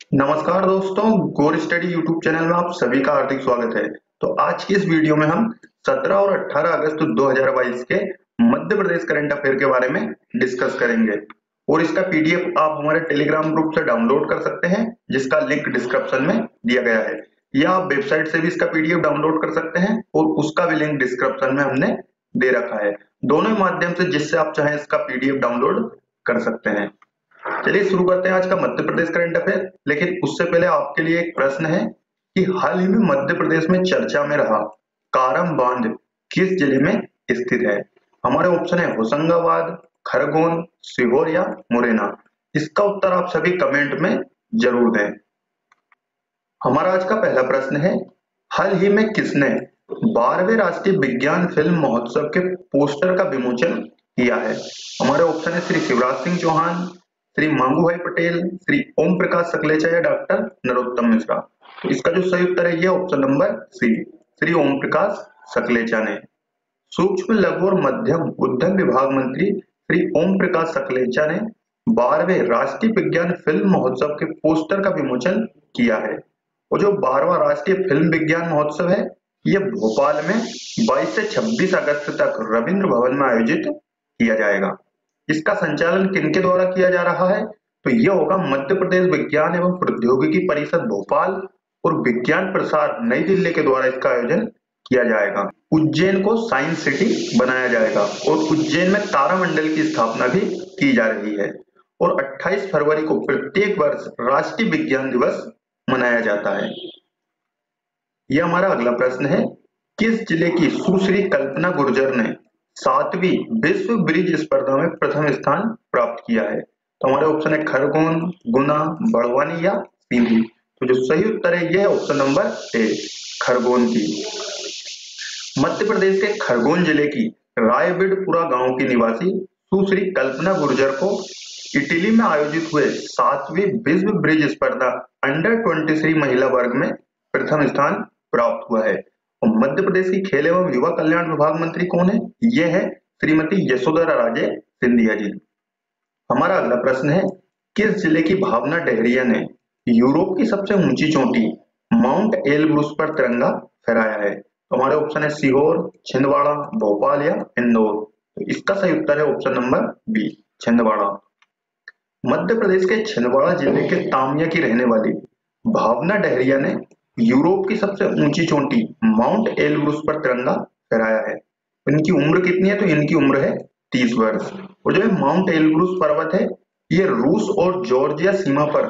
नमस्कार दोस्तों, गोर स्टडी यूट्यूब चैनल में आप सभी का हार्दिक स्वागत है। तो आज की इस वीडियो में हम 17 और 18 अगस्त 2022 के मध्य प्रदेश करंट अफेयर के बारे में डिस्कस करेंगे और इसका पीडीएफ आप हमारे टेलीग्राम ग्रुप से डाउनलोड कर सकते हैं, जिसका लिंक डिस्क्रिप्शन में दिया गया है, या आप वेबसाइट से भी इसका पीडीएफ डाउनलोड कर सकते हैं और उसका भी लिंक डिस्क्रिप्शन में हमने दे रखा है। दोनों ही माध्यम से जिससे आप चाहें इसका पीडीएफ डाउनलोड कर सकते हैं। चलिए शुरू करते हैं आज का मध्य प्रदेश करंट अफेयर। लेकिन उससे पहले आपके लिए एक प्रश्न है कि हाल ही में मध्य प्रदेश में चर्चा में रहा कारम बांध किस जिले में स्थित है। हमारे ऑप्शन है होशंगाबाद, खरगोन, सीहोर या मुरैना। इसका उत्तर आप सभी कमेंट में जरूर दें। हमारा आज का पहला प्रश्न है, हाल ही में किसने 12वें राष्ट्रीय विज्ञान फिल्म महोत्सव के पोस्टर का विमोचन किया है। हमारे ऑप्शन है श्री शिवराज सिंह चौहान, श्री मांगू भाई पटेल, श्री ओम प्रकाश सकलेचा या डॉक्टर नरोत्तम मिश्रा। तो इसका जो सही उत्तर है ये option number C, Shri Om Prakash Sakalecha ने। सूक्ष्म लघु और मध्यम उद्यम विभाग मंत्री श्री ओम प्रकाश सकलेचा ने 12वें राष्ट्रीय विज्ञान फिल्म महोत्सव के पोस्टर का विमोचन किया है। और जो 12वां राष्ट्रीय फिल्म विज्ञान महोत्सव है ये भोपाल में 22 से 26 अगस्त तक रविंद्र भवन में आयोजित किया जाएगा। इसका संचालन किनके द्वारा किया जा रहा है, तो यह होगा मध्य प्रदेश विज्ञान एवं प्रौद्योगिकी परिषद भोपाल और विज्ञान प्रसार नई दिल्ली के द्वारा इसका आयोजन किया जाएगा। उज्जैन को साइंस सिटी बनाया जाएगा और उज्जैन में तारामंडल की स्थापना भी की जा रही है। और 28 फरवरी को प्रत्येक वर्ष राष्ट्रीय विज्ञान दिवस मनाया जाता है। यह हमारा अगला प्रश्न है, किस जिले की सुश्री कल्पना गुर्जर ने 7वीं विश्व ब्रिज स्पर्धा में प्रथम स्थान प्राप्त किया है। तो हमारे ऑप्शन है खरगोन, गुना, बड़वानी या सीधी। तो जो सही उत्तर है यह ऑप्शन नंबर ए, खरगोन की। मध्य प्रदेश के खरगोन जिले की रायबिडपुरा गांव की निवासी सुश्री कल्पना गुर्जर को इटली में आयोजित हुए 7वीं विश्व ब्रिज स्पर्धा अंडर 23 महिला वर्ग में प्रथम स्थान प्राप्त हुआ है। और मध्य प्रदेश की खेल एवं युवा कल्याण विभाग मंत्री कौन है, ये है श्रीमती यशोधरा राजे सिंधिया जी। हमारा अगला प्रश्न है, किस जिले की भावना डेहरिया ने यूरोप की सबसे ऊंची चोटी माउंट एलब्रूस पर तिरंगा फहराया है। तो हमारे ऑप्शन है सीहोर, छिंदवाड़ा, भोपाल या इंदौर। तो इसका सही उत्तर है option number B, Chhindwara. Madhya Pradesh के छिंदवाड़ा जिले के तामिया की रहने वाली भावना डेहरिया ने यूरोप की सबसे ऊंची चोटी माउंट एलब्रूस पर तिरंगा फहराया है। इनकी उम्र कितनी है, तो इनकी उम्र है 30 वर्ष। और जो माउंट एलब्रूस पर्वत है ये रूस और जॉर्जिया सीमा पर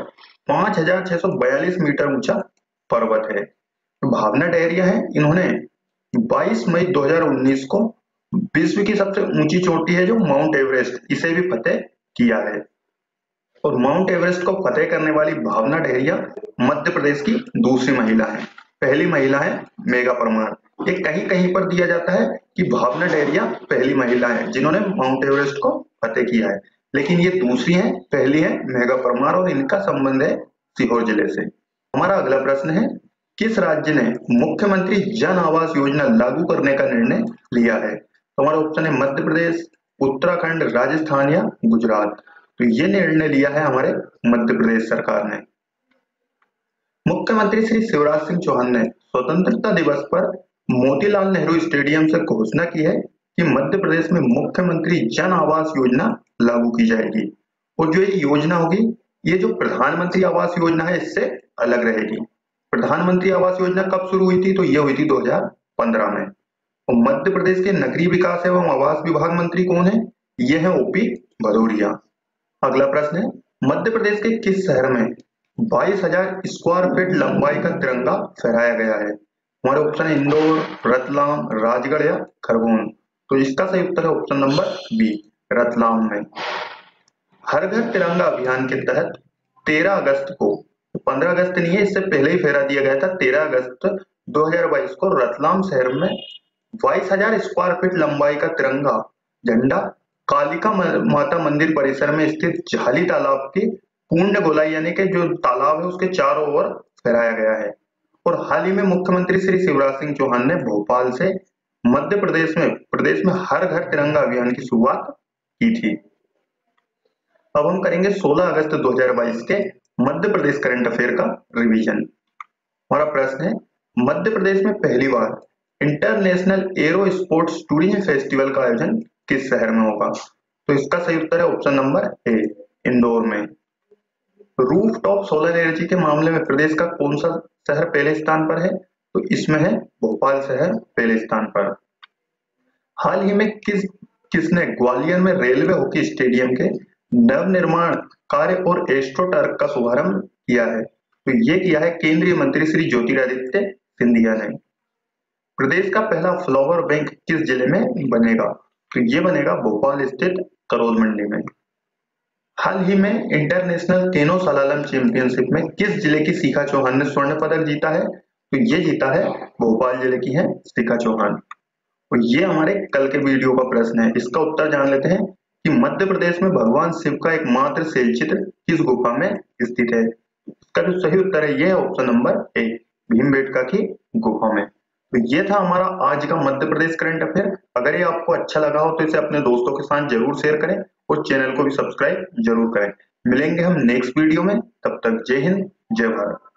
5642 मीटर ऊंचा पर्वत है। तो भावना डेहरिया है, इन्होंने 22 मई 2019 को विश्व की सबसे ऊंची चोटी है जो माउंट एवरेस्ट, इसे भी फतेह किया है। और माउंट एवरेस्ट को फतेह करने वाली भावना डेहरिया मध्य प्रदेश की दूसरी महिला है। पहली महिला है मेघा परमार। ये कहीं कहीं पर दिया जाता है कि भावना डेहरिया पहली महिला है जिन्होंने माउंट एवरेस्ट को फतेह किया है, लेकिन ये दूसरी है, पहली है मेघा परमार और इनका संबंध है सीहोर जिले से। हमारा अगला प्रश्न है, किस राज्य ने मुख्यमंत्री जन आवास योजना लागू करने का निर्णय लिया है। तो हमारा ऑप्शन है मध्य प्रदेश, उत्तराखंड, राजस्थान या गुजरात। तो ये निर्णय लिया है हमारे मध्य प्रदेश सरकार ने। मुख्यमंत्री श्री शिवराज सिंह चौहान ने स्वतंत्रता दिवस पर मोतीलाल नेहरू स्टेडियम से घोषणा की है कि मध्य प्रदेश में मुख्यमंत्री जन आवास योजना लागू की जाएगी। और जो ये योजना होगी ये जो प्रधानमंत्री आवास योजना है इससे अलग रहेगी। प्रधानमंत्री आवास योजना कब शुरू हुई थी, तो ये हुई थी 2015 में। और मध्य प्रदेश के नगरीय विकास एवं आवास विभाग मंत्री कौन है, ये है ओपी भदौरिया। अगला प्रश्न है, मध्य प्रदेश के किस शहर में 22,000 स्क्वायर फीट लंबाई का तिरंगा फहराया गया है। हमारे ऑप्शन है इंदौर, रतलाम, राजगढ़ या खरगोन। तो इसका सही उत्तर है ऑप्शन नंबर बी, रतलाम में। हर घर तिरंगा अभियान के तहत 13 अगस्त को, 15 अगस्त नहीं है, इससे पहले ही फहरा दिया गया था, 13 अगस्त 2022 को रतलाम शहर में 22,000 स्क्वायर फीट लंबाई का तिरंगा झंडा कालिका माता मंदिर परिसर में स्थित झाली तालाब की पूर्ण गोलाई यानी कि जो तालाब है उसके चारों ओर फहराया गया है। और हाल ही में मुख्यमंत्री श्री शिवराज सिंह चौहान ने भोपाल से मध्य प्रदेश में हर घर तिरंगा अभियान की शुरुआत की थी। अब हम करेंगे 16 अगस्त 2022 के मध्य प्रदेश करंट अफेयर का रिवीजन। हमारा प्रश्न है, मध्य प्रदेश में पहली बार international aero sports tourism festival का आयोजन किस शहर में होगा? तो इसका सही उत्तर है ऑप्शन नंबर ए, इंदौर में। रूफटॉप सोलर एनर्जी के मामले में प्रदेश का कौन सा शहर पहले स्थान पर है? तो इसमें है भोपाल शहर पहले स्थान पर। हाल ही में किसने ग्वालियर में रेलवे हॉकी स्टेडियम के नवनिर्माण कार्य और एस्ट्रोटर्फ का शुभारंभ किया है? तो ये किया है केंद्रीय मंत्री श्री ज्योतिरादित्य सिंधिया ने। प्रदेश का पहला फ्लावर बैंक किस जिले में बनेगा? तो ये बनेगा भोपाल स्थित करोल मंडी में। हाल ही में इंटरनेशनल केनो सलालम चैंपियनशिप में किस जिले की शिखा चौहान ने स्वर्ण पदक जीता है? तो ये जीता है भोपाल जिले की है शिखा चौहान। और ये हमारे कल के वीडियो का प्रश्न है, इसका उत्तर जान लेते हैं कि मध्य प्रदेश में भगवान शिव का एकमात्र शैलचित्र किस गुफा में स्थित है? इसका जो सही उत्तर है ये है ऑप्शन नंबर ए, भीमबेटका की गुफा में। तो ये था हमारा आज का मध्य प्रदेश करंट अफेयर। अगर ये आपको अच्छा लगा हो तो इसे अपने दोस्तों के साथ जरूर शेयर करें और चैनल को भी सब्सक्राइब जरूर करें। मिलेंगे हम नेक्स्ट वीडियो में, तब तक जय हिंद जय भारत।